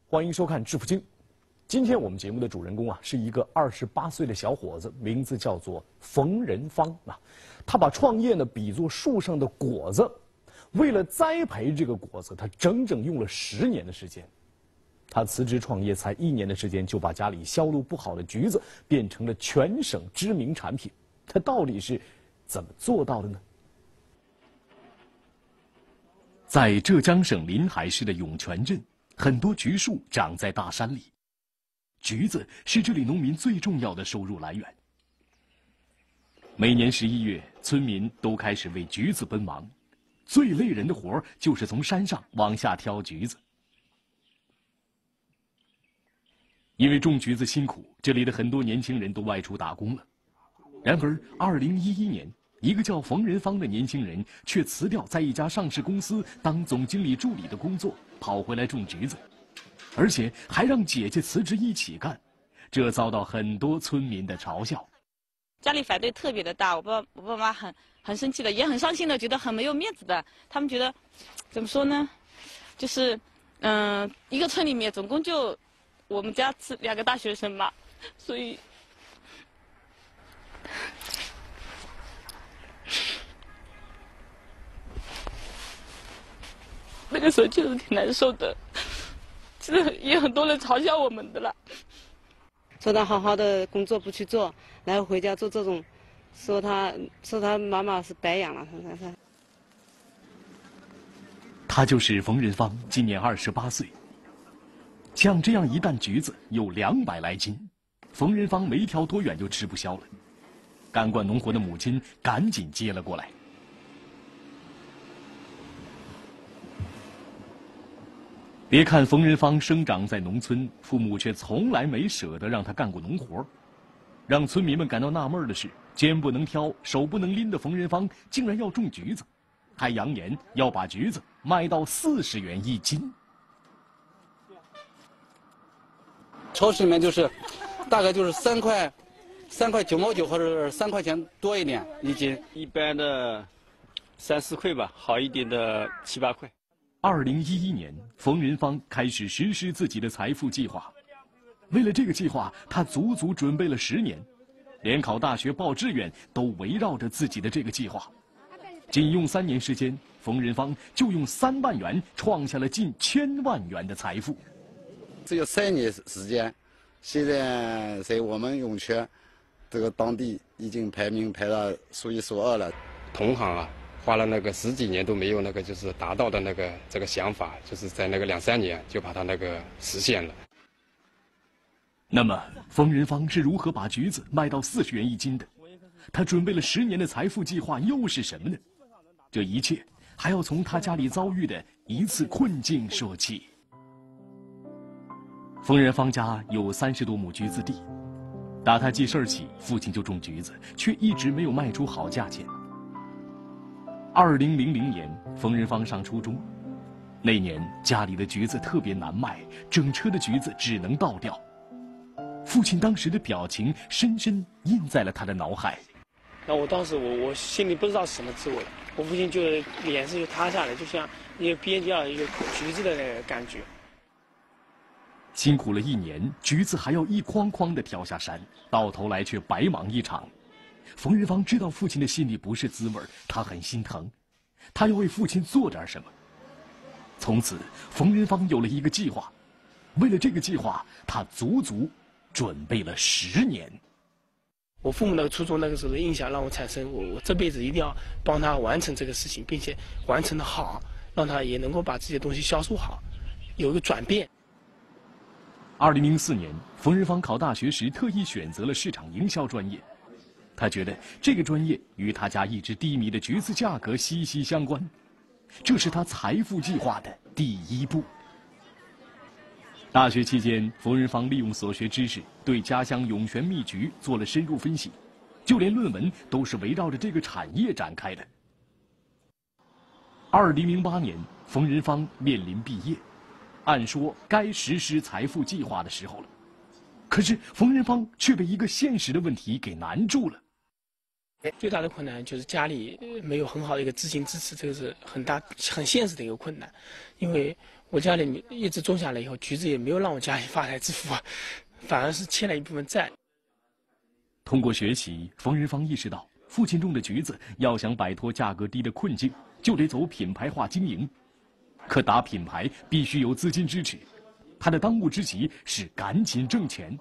欢迎收看《致富经》。今天我们节目的主人公是一个28岁的小伙子，名字叫做冯仁芳他把创业比作树上的果子，为了栽培这个果子，他整整用了10年的时间。他辞职创业才1年的时间，就把家里销路不好的橘子变成了全省知名产品。他到底是怎么做到的呢？在浙江省临海市的涌泉镇，很多橘树长在大山里，橘子是这里农民最重要的收入来源。每年11月，村民都开始为橘子奔忙，最累人的活就是从山上往下挑橘子。因为种橘子辛苦，这里的很多年轻人都外出打工了。然而，2011年，一个叫冯仁芳的年轻人却辞掉在一家上市公司当总经理助理的工作，跑回来种橘子，而且还让姐姐辞职一起干，这遭到很多村民的嘲笑。 家里反对特别的大，我爸妈很生气的，也很伤心的，觉得很没有面子的。他们觉得，怎么说呢？就是，一个村里面总共就我们家是2个大学生嘛，所以。那个时候就是挺难受的，其实也很多人嘲笑我们的了。 说他好好的工作不去做，然后回家做这种，说他妈妈是白养了，是。 他就是冯仁芳，今年28岁。像这样一担橘子有200来斤，冯仁芳没挑多远就吃不消了。干惯农活的母亲赶紧接了过来。别看冯仁芳生长在农村，父母却从来没舍得让他干过农活。让村民们感到纳闷的是，肩不能挑、手不能拎的冯仁芳竟然要种橘子，还扬言要把橘子卖到40元1斤。 超市里面大概就是3块9毛9，或者3块钱多一点1斤， 一般的3、4块吧，好一点的7、8块。 2011年，冯仁芳开始实施自己的财富计划。为了这个计划，他足足准备了10年，连考大学报志愿都围绕着自己的这个计划。仅用3年时间，冯仁芳就用3万元创下了近1000万元的财富。 只有3年时间，现在在我们涌泉这个当地已经排到数1数2了。 同行花了那个10几年都没有就是达到的这个想法，就是在那个2、3年就把它实现了。 那么，冯仁芳是如何把橘子卖到40元1斤的？他准备了10年的财富计划又是什么呢？这一切还要从他家里遭遇的一次困境说起。冯仁芳家有30多亩橘子地，打他记事起，父亲就种橘子，却一直没有卖出好价钱。2000年，冯仁芳上初中，那年家里的橘子特别难卖，整车的橘子只能倒掉。父亲当时的表情深深印在了他的脑海。 那我当时我心里不知道是什么滋味，我父亲就脸色就塌下来，就像一个边角一个橘子的那个感觉。 辛苦了1年，橘子还要一筐筐地挑下山，到头来却白忙一场。冯仁芳知道父亲的心里不是滋味，他很心疼，他要为父亲做点什么。从此，冯仁芳有了一个计划。为了这个计划，他足足准备了10年。 我父母那个初衷那个时候的印象让我产生，我这辈子一定要帮他完成这个事情，并且完成的好，让他也能够把这些东西销售好，有一个转变。 2004年，冯仁芳考大学时特意选择了市场营销专业。他觉得这个专业与他家一直低迷的橘子价格息息相关，这是他财富计划的第1步。大学期间，冯仁芳利用所学知识，对家乡涌泉蜜橘做了深入分析，就连论文都是围绕着这个产业展开的。2008年，冯仁芳面临毕业，按说该实施财富计划的时候了，可是冯仁芳却被一个现实的问题给难住了。 最大的困难就是家里没有很好的一个资金支持，这个是很现实的一个困难。因为我家里一直种下来以后，橘子也没有让我家里发财致富，反而是欠了一部分债。 通过学习，冯仁芳意识到，父亲种的橘子要想摆脱价格低的困境，就得走品牌化经营。可打品牌必须有资金支持，他的当务之急是赶紧挣钱。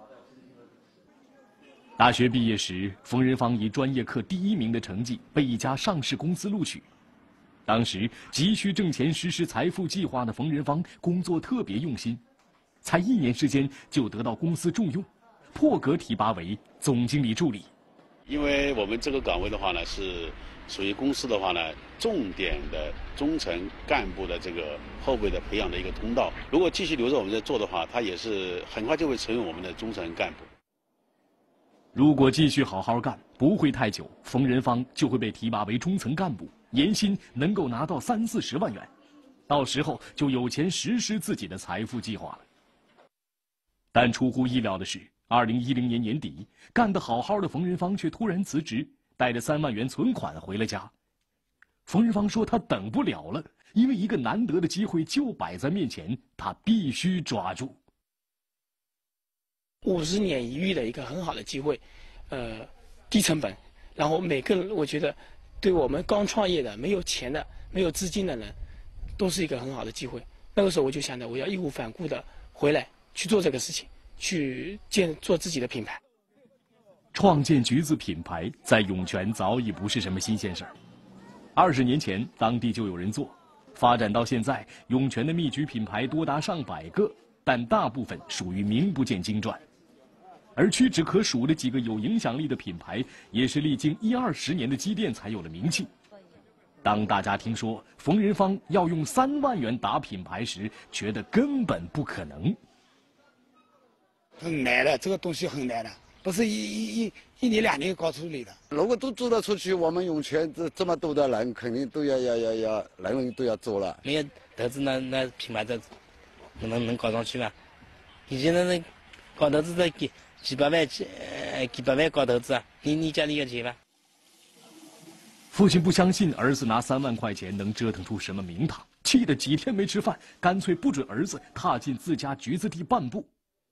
大学毕业时，冯仁芳以专业课第1名的成绩被一家上市公司录取。当时急需挣钱实施财富计划的冯仁芳工作特别用心，才1年时间就得到公司重用，破格提拔为总经理助理。 因为我们这个岗位的话呢，是属于公司的话呢，重点的中层干部的这个后备的培养的一个通道。如果继续留着我们在做的话，他也是很快就会成为我们的中层干部。 如果继续好好干，不会太久，冯仁芳就会被提拔为中层干部，年薪能够拿到30-40万元，到时候就有钱实施自己的财富计划了。但出乎意料的是，2010年年底，干得好好的冯仁芳却突然辞职，带着3万元存款回了家。冯仁芳说他等不了了，因为一个难得的机会就摆在面前，他必须抓住。 50年一遇的一个很好的机会，低成本，然后每个人我觉得，对我们刚创业的、没有钱的、没有资金的人，都是一个很好的机会。那个时候我就想着，我要义无反顾的回来去做这个事情，去做自己的品牌。 创建橘子品牌在涌泉早已不是什么新鲜事儿，20年前当地就有人做，发展到现在，涌泉的蜜橘品牌多达上百个，但大部分属于名不见经传。而屈指可数的几个有影响力的品牌，也是历经10-20年的积淀才有了名气。当大家听说冯仁芳要用3万元打品牌时，觉得根本不可能。 很难的，这个东西很难的，不是一年2年搞出来的。 如果都做得出去，我们涌泉这么多的人，肯定都要人人都要做了。 没有投资，那品牌能搞上去吗？以前那搞投资的几百万搞投资啊，你家里有钱吗？ 父亲不相信儿子拿3万块钱能折腾出什么名堂，气得几天没吃饭，干脆不准儿子踏进自家橘子地半步。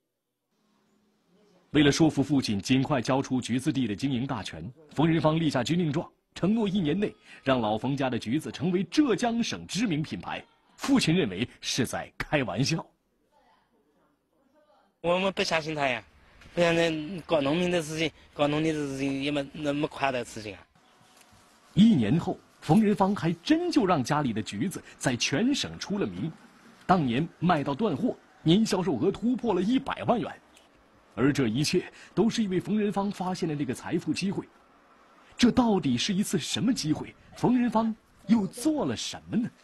为了说服父亲尽快交出橘子地的经营大权，冯仁芳立下军令状，承诺1年内让老冯家的橘子成为浙江省知名品牌。父亲认为是在开玩笑。 我们不相信他呀，不相信搞农民的事情，搞农业的事情也没那么快的事情啊。 1年后，冯仁芳还真就让家里的橘子在全省出了名，当年卖到断货，年销售额突破了100万元。而这一切都是因为冯仁芳发现了这个财富机会。这到底是一次什么机会？冯仁芳又做了什么呢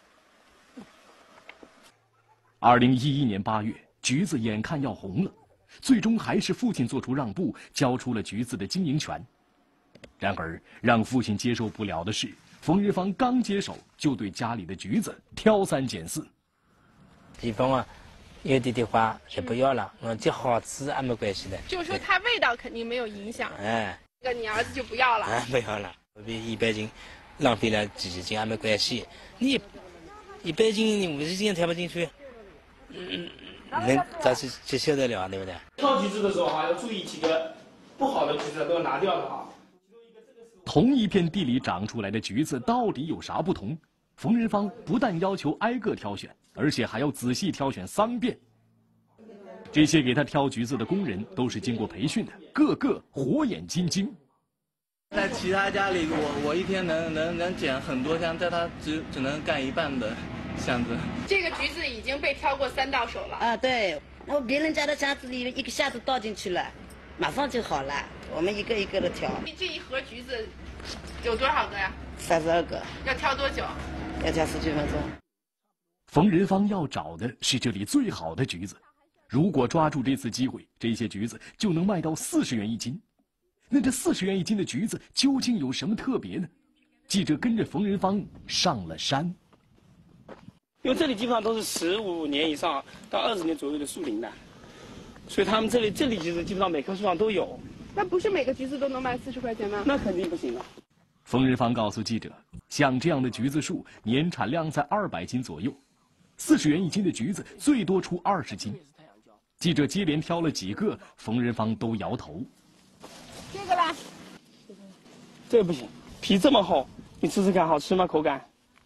？2011年8月，橘子眼看要红了，最终还是父亲做出让步，交出了橘子的经营权。然而，让父亲接受不了的是，冯仁芳刚接手就对家里的橘子挑3拣4。 地方啊，有的话就不要了，就好吃还没关系的。 就是说它味道肯定没有影响。 哎， 这个你儿子就不要了。 不要了，100斤，浪费了几十斤还没关系。你100斤你50斤挑不进去，能咋去受得了，对不对？ 挑橘子的时候要注意几个不好的橘子都要拿掉的啊。 同一片地里长出来的橘子到底有啥不同？冯仁芳不但要求挨个挑选，而且还要仔细挑选3遍。这些给他挑橘子的工人都是经过培训的，个个火眼金睛。 在其他家里，我一天能捡很多箱，在他只能干1半的箱子。 这个橘子已经被挑过3到手了。 啊，对，我别人家的箱子里1个下子倒进去了，马上就好了。我们一个一个的挑。 这一盒橘子有多少个呀 ？32个。 要挑多久？ 要挑19分钟。 冯仁芳要找的是这里最好的橘子，如果抓住这次机会，这些橘子就能卖到40元1斤。那这40元1斤的橘子究竟有什么特别呢？记者跟着冯仁芳上了山。 因为这里基本上都是15年以上到20年左右的树龄的，所以他们这里就是基本上每棵树上都有。 那不是每个橘子都能卖40块钱吗？ 那肯定不行了。 冯仁芳告诉记者，像这样的橘子树年产量在200斤左右 ，40元一斤的橘子最多出20斤。记者接连挑了几个，冯仁芳都摇头。 这个啦， 这个不行，皮这么厚，你吃吃看，好吃吗？口感？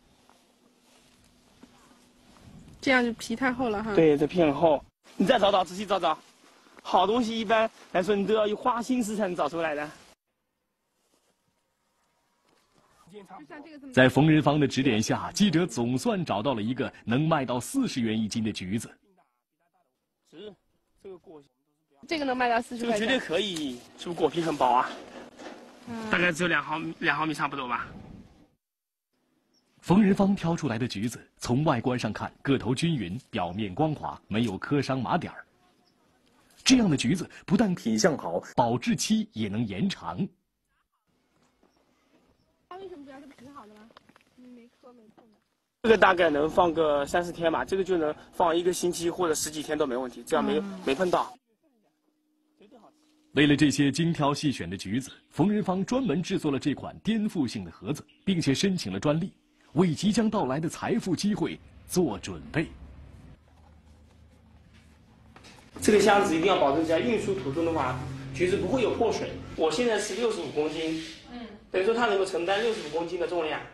这样就皮太厚了哈。 对，这皮很厚。你再找找，仔细找找。好东西一般来说，你都要花心思才能找出来的。 在冯仁芳的指点下，记者总算找到了一个能卖到40元一斤的橘子。 这个能卖到40块钱。 这个绝对可以，是不是果皮很薄啊？大概只有2毫米差不多吧。 冯仁芳挑出来的橘子，从外观上看，个头均匀，表面光滑，没有磕伤麻点儿。这样的橘子不但品相好，保质期也能延长。 它为什么不要？这不挺好的吗？没磕没碰的。 这个大概能放个3、4天吧，这个就能放1个星期或者10几天都没问题，只要没碰到。 为了这些精挑细选的橘子，冯仁芳专门制作了这款颠覆性的盒子，并且申请了专利，为即将到来的财富机会做准备。 这个箱子一定要保证在运输途中的话，橘子不会有破水。我现在是65公斤，等于说它能够承担65公斤的重量。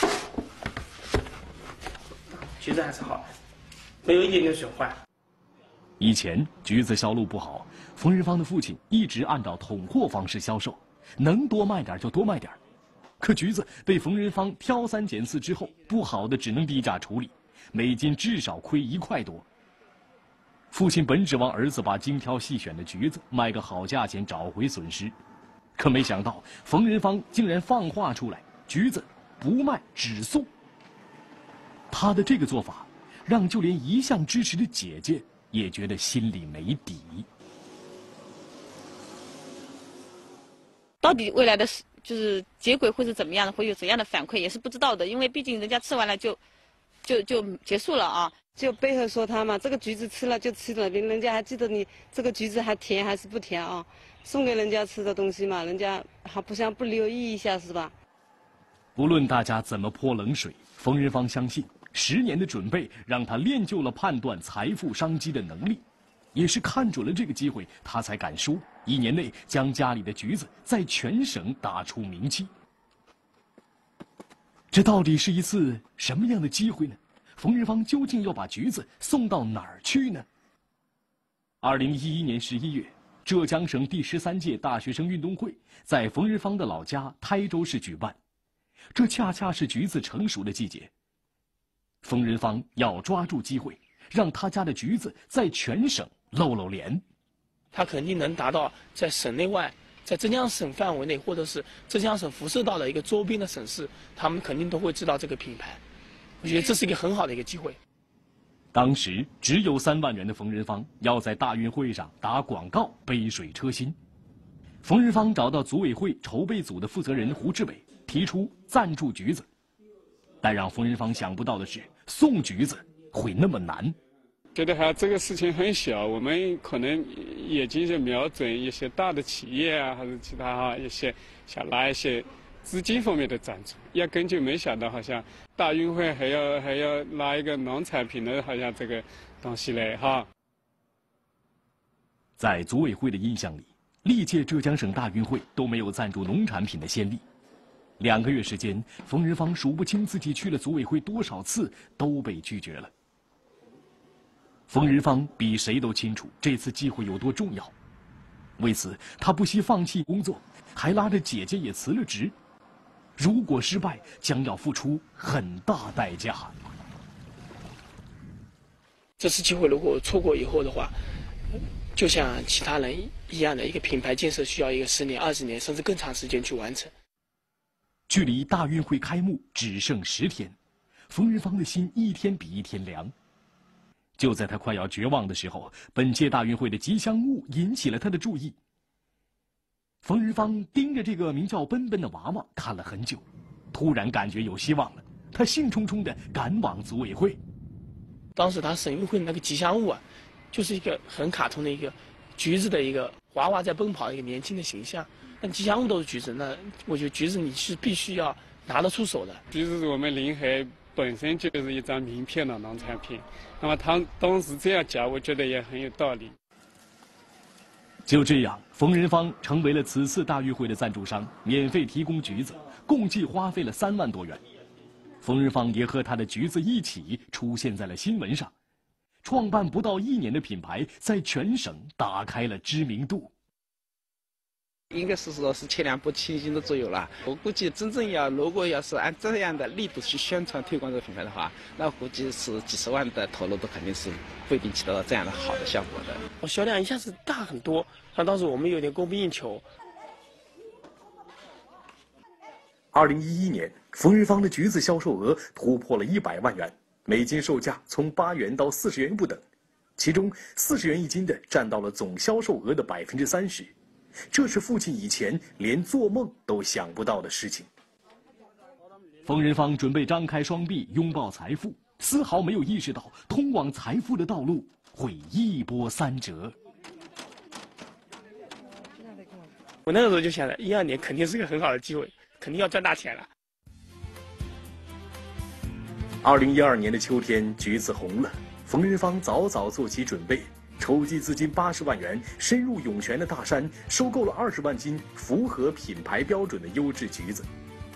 橘子还是好的，没有一点点损坏。 以前橘子销路不好，冯仁芳的父亲一直按照统货方式销售，能多卖点就多卖点。可橘子被冯仁芳挑3拣4之后，不好的只能低价处理，每斤至少亏1块多。父亲本指望儿子把精挑细选的橘子卖个好价钱找回损失，可没想到冯仁芳竟然放话出来，橘子不卖只送。他的这个做法，让就连一向支持的姐姐也觉得心里没底。 到底未来的就是结果会是怎么样的，会有怎样的反馈，也是不知道的，因为毕竟人家吃完了就结束了啊。 就背后说他嘛，这个橘子吃了就吃了，人家还记得你这个橘子还甜还是不甜啊？送给人家吃的东西嘛，人家还不想不留意一下是吧？ 无论大家怎么泼冷水，冯仁芳相信10年的准备让他练就了判断财富商机的能力，也是看准了这个机会，他才敢说1年内将家里的橘子在全省打出名气。这到底是一次什么样的机会呢？冯仁芳究竟要把橘子送到哪儿去呢？2011年11月，浙江省第13届大学生运动会在冯仁芳的老家台州市举办，这恰恰是橘子成熟的季节。冯仁芳要抓住机会，让他家的橘子在全省露露脸。 他肯定能达到在省内外，在浙江省范围内，或者是浙江省辐射到的一个周边的省市，他们肯定都会知道这个品牌。我觉得这是一个很好的一个机会。 当时只有3万元的冯仁芳要在大运会上打广告，杯水车薪。冯仁芳找到组委会筹备组的负责人胡志伟，提出赞助橘子。但让冯仁芳想不到的是，送橘子会那么难。 觉得这个事情很小，我们可能眼睛是瞄准一些大的企业啊，还是其他一些想拿一些资金方面的赞助，压根就没想到好像大运会还要拿一个农产品的好像这个东西来哈。 在组委会的印象里，历届浙江省大运会都没有赞助农产品的先例。2个月时间，冯仁芳数不清自己去了组委会多少次，都被拒绝了。冯仁芳比谁都清楚这次机会有多重要，为此他不惜放弃工作，还拉着姐姐也辞了职。如果失败，将要付出很大代价。 这次机会如果错过以后的话，就像其他人一样的一个品牌建设，需要一个10年、20年甚至更长时间去完成。 距离大运会开幕只剩10天，冯仁芳的心一天比一天凉。就在他快要绝望的时候，本届大运会的吉祥物引起了他的注意。冯仁芳盯着这个名叫奔奔的娃娃看了很久，突然感觉有希望了，他兴冲冲地赶往组委会。 当时他省运会的那个吉祥物啊，就是一个很卡通的一个橘子的一个娃娃在奔跑的一个年轻的形象。那吉祥物都是橘子，那我觉得橘子你是必须要拿得出手的。 橘子是我们临海本身就是一张名片的农产品。那么他当时这样讲，我觉得也很有道理。 就这样，冯仁芳成为了此次大运会的赞助商，免费提供橘子，共计花费了3万多元。冯仁芳也和他的橘子一起出现在了新闻上。创办不到1年的品牌，在全省打开了知名度。 应该是说是前2部7斤的左右了。我估计真正如果要是按这样的力度去宣传推广这个品牌的话，那估计是几十万的投入都肯定是不一定起到这样的好的效果的。 我销量一下子大很多，像当时我们有点供不应求。 2011年，冯仁芳的橘子销售额突破了100万元，每斤售价从8元到40元不等，其中40元一斤的占到了总销售额的30%。这是父亲以前连做梦都想不到的事情。冯仁芳准备张开双臂拥抱财富，丝毫没有意识到通往财富的道路会一波三折。 我那个时候就想着，12年肯定是个很好的机会，肯定要赚大钱了。 2012年的秋天，橘子红了，冯仁芳早早做起准备。筹集资金80万元，深入涌泉的大山，收购了20万斤符合品牌标准的优质橘子。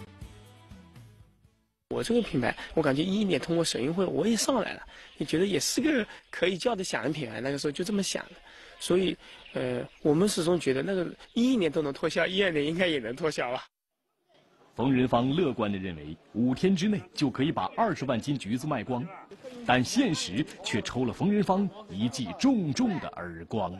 我这个品牌，我感觉11年通过省运会我也上来了，也觉得也是个可以叫得响的品牌。那个时候就这么想的，所以，我们始终觉得那个11年都能脱销，12年应该也能脱销吧。 冯仁芳乐观地认为，5天之内就可以把20万斤橘子卖光，但现实却抽了冯仁芳一记重重的耳光。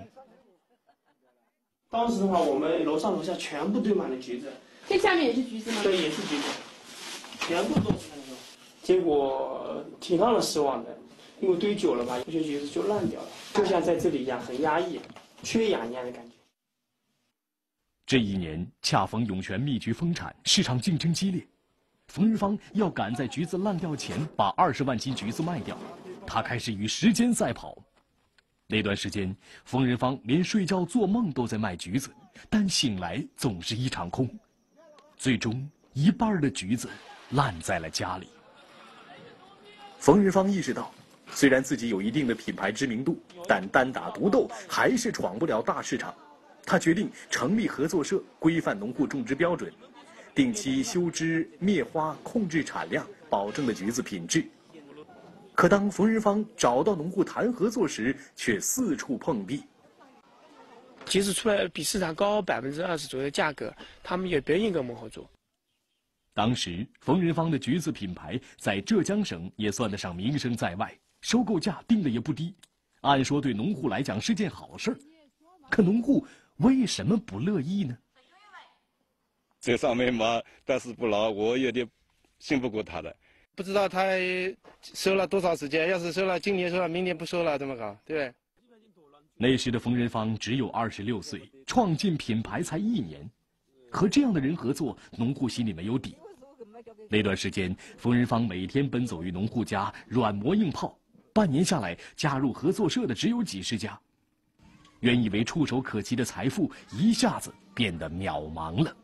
当时的话，我们楼上楼下全部堆满了橘子， 这下面也是橘子吗？ 对，也是橘子，全部都是那种。结果挺让人失望的，因为堆久了吧，有些橘子就烂掉了，就像在这里一样，很压抑，缺氧一样的感觉。 这1年恰逢涌泉蜜橘丰产，市场竞争激烈，冯仁芳要赶在橘子烂掉前把20万斤橘子卖掉，他开始与时间赛跑。那段时间，冯仁芳连睡觉做梦都在卖橘子，但醒来总是一场空，最终1半的橘子烂在了家里。冯仁芳意识到，虽然自己有一定的品牌知名度，但单打独斗还是闯不了大市场。他决定成立合作社，规范农户种植标准，定期修枝灭花，控制产量，保证了橘子品质。可当冯仁芳找到农户谈合作时，却四处碰壁。 橘子出来比市场高20%左右的价格，他们也不愿意跟我们合作。 当时，冯仁芳的橘子品牌在浙江省也算得上名声在外，收购价定的也不低，按说对农户来讲是件好事儿。可农户为什么不乐意呢？ 这上面嘛，但是不牢，我有点信不过他的。 不知道他收了多少时间，要是收了今年收了，明年不收了，怎么搞？对不对？ 那时的冯仁芳只有26岁，创进品牌才1年，和这样的人合作，农户心里没有底。那段时间，冯仁芳每天奔走于农户家，软磨硬泡，半年下来，加入合作社的只有几十家。原以为触手可及的财富一下子变得渺茫了。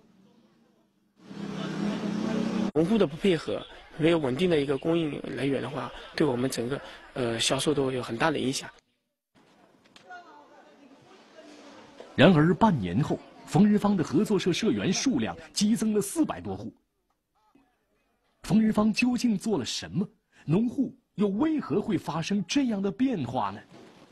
农户的不配合，没有稳定的一个供应来源的话，对我们整个销售都有很大的影响。 然而半年后，冯仁芳的合作社社员数量激增了400多户。冯仁芳究竟做了什么？农户又为何会发生这样的变化呢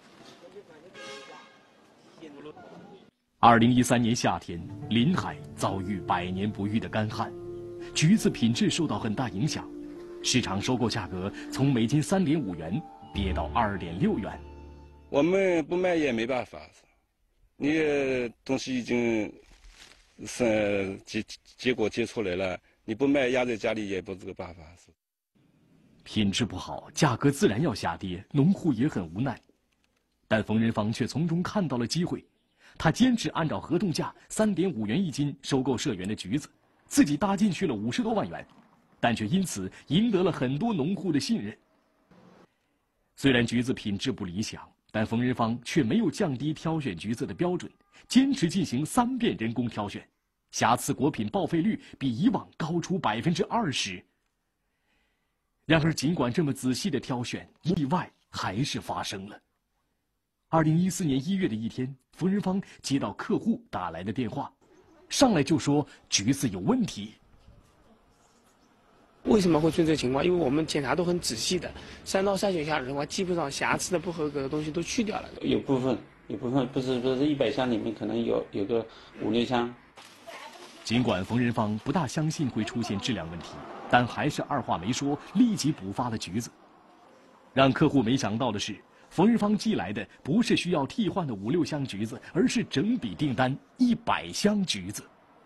？2013年夏天，临海遭遇100年不遇的干旱，橘子品质受到很大影响，市场收购价格从每斤3.5元跌到2.6元。 我们不卖也没办法，你东西已经是结果结出来了，你不卖压在家里也不是个办法。 品质不好，价格自然要下跌，农户也很无奈。但冯仁芳却从中看到了机会。他坚持按照合同价3.5元一斤收购社员的橘子，自己搭进去了50多万元，但却因此赢得了很多农户的信任。虽然橘子品质不理想，但冯仁芳却没有降低挑选橘子的标准，坚持进行3遍人工挑选，瑕疵果品报废率比以往高出20%。 然而，尽管这么仔细的挑选，意外还是发生了。2014年1月的一天，冯仁芳接到客户打来的电话，上来就说橘子有问题。 为什么会出现这个情况？因为我们检查都很仔细的，3道筛选下来的话，基本上瑕疵的、不合格的东西都去掉了。 有部分不是100箱里面可能有个5、6箱。 尽管冯仁芳不大相信会出现质量问题，但还是二话没说，立即补发了橘子。让客户没想到的是，冯仁芳寄来的不是需要替换的5、6箱橘子，而是整笔订单100箱橘子。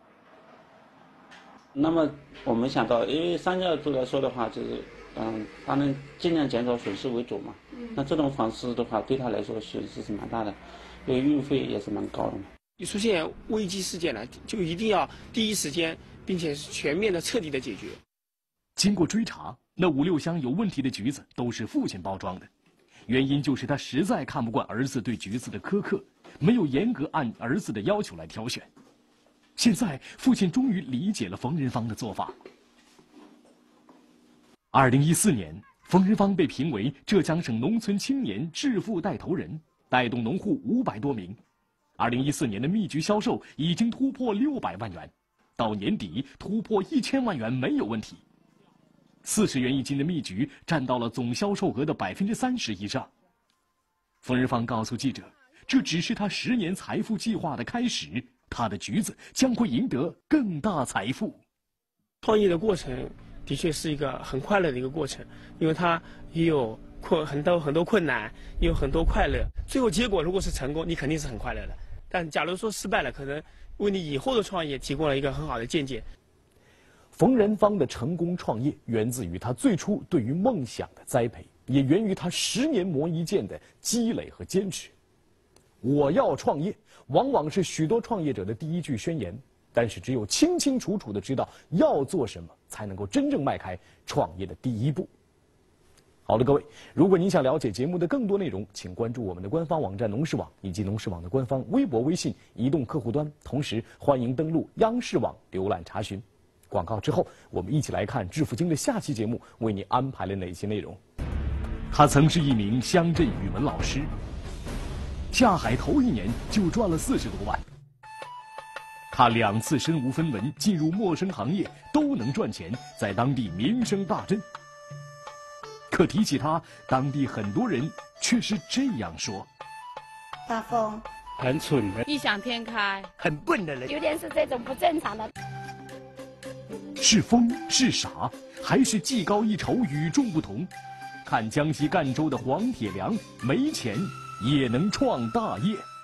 那么我们想到，因为商家来说的话，就是他们尽量减少损失为主嘛。那这种方式的话，对他来说损失是蛮大的，因为运费也是蛮高的嘛。 一出现危机事件了，就一定要第一时间，并且是全面的、彻底的解决。 经过追查，那5、6箱有问题的橘子都是父亲包装的，原因就是他实在看不惯儿子对橘子的苛刻，没有严格按儿子的要求来挑选。现在，父亲终于理解了冯仁芳的做法。2014年，冯仁芳被评为浙江省农村青年致富带头人，带动农户500多名。2014年的蜜橘销售已经突破600万元，到年底突破1000万元没有问题。40元一斤的蜜橘占到了总销售额的30%以上。冯仁芳告诉记者，这只是他10年财富计划的开始，他的橘子将会赢得更大财富。 创业的过程的确是一个很快乐的一个过程，因为它也有很多困难，也有很多快乐。最后结果如果是成功，你肯定是很快乐的。但假如说失败了，可能为你以后的创业提供了一个很好的见解。 冯仁芳的成功创业源自于他最初对于梦想的栽培，也源于他10年磨一剑的积累和坚持。我要创业，往往是许多创业者的第一句宣言，但是只有清清楚楚地知道要做什么，才能够真正迈开创业的第一步。好的，各位，如果您想了解节目的更多内容，请关注我们的官方网站农视网以及农视网的官方微博、微信、移动客户端，同时欢迎登录央视网浏览查询。广告之后，我们一起来看致富经的下期节目为你安排了哪些内容。他曾是一名乡镇语文老师，下海头1年就赚了40多万。他2次身无分文进入陌生行业都能赚钱，在当地名声大振。可提起他，当地很多人却是这样说： 大风很蠢的， 异想天开， 很笨的人， 有点是这种不正常的。 是疯是傻，还是技高一筹与众不同？看江西赣州的黄铁良，没钱也能创大业。